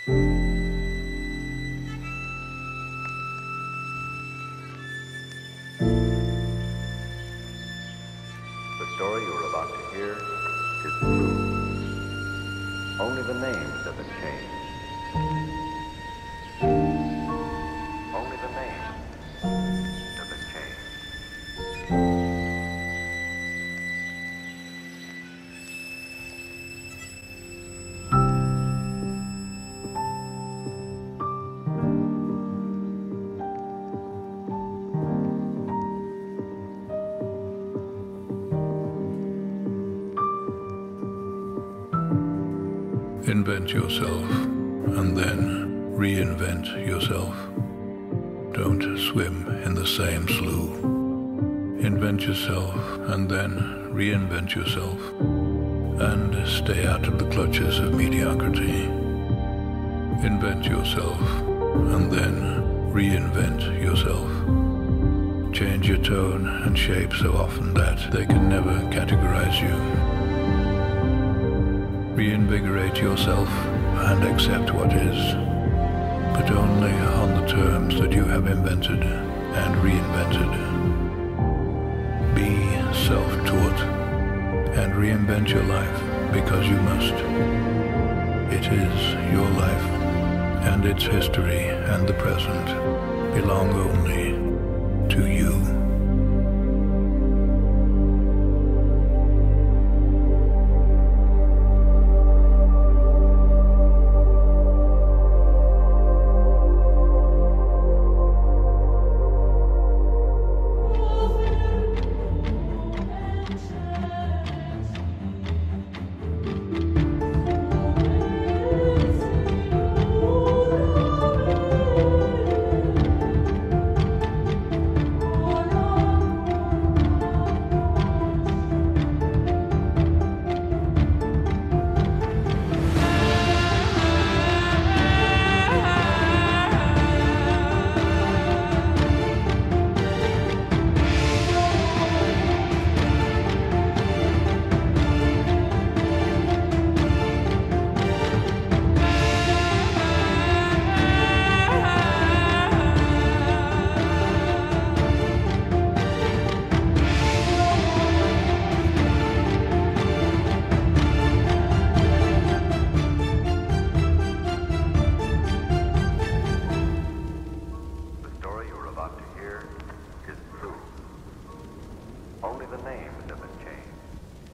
The story you're about to hear is true. Only the names have been changed. Only the names have been changed. Invent yourself, and then reinvent yourself. Don't swim in the same slough. Invent yourself, and then reinvent yourself, and stay out of the clutches of mediocrity. Invent yourself, and then reinvent yourself. Change your tone and shape so often that they can never categorize you. Reinvigorate yourself and accept what is, but only on the terms that you have invented and reinvented. Be self-taught and reinvent your life because you must. It is your life, and its history and the present belong only to you.